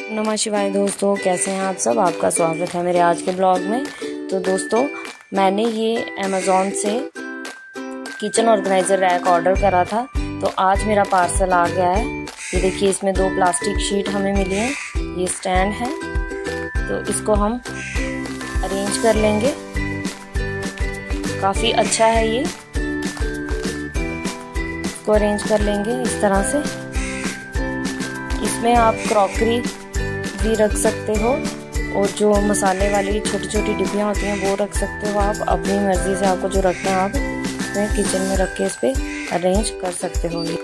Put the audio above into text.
नमः शिवाय दोस्तों, कैसे हैं आप सब। आपका स्वागत है मेरे आज के ब्लॉग में। तो दोस्तों, मैंने ये अमेज़ॉन से किचन ऑर्गेनाइज़र रैक ऑर्डर करा था, तो आज मेरा पार्सल आ गया है। ये देखिए, इसमें 2 प्लास्टिक शीट हमें मिली हैं। ये स्टैंड है, तो इसको हम अरेंज कर लेंगे। काफ़ी अच्छा है ये, इसको अरेंज कर लेंगे इस तरह से। इसमें आप क्रॉकरी भी रख सकते हो और जो मसाले वाली छोटी छोटी डिब्बियाँ होती हैं वो रख सकते हो। आप अपनी मर्ज़ी से आपको जो रखना है आप अपने किचन में रख के इस पर अरेंज कर सकते हो।